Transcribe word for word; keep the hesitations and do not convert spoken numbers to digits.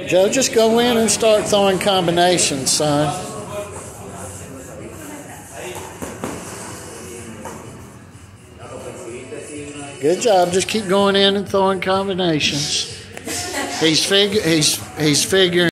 Joe, just go in and start throwing combinations, son. Good job. Just keep going in and throwing combinations. He's fig. He's he's figuring.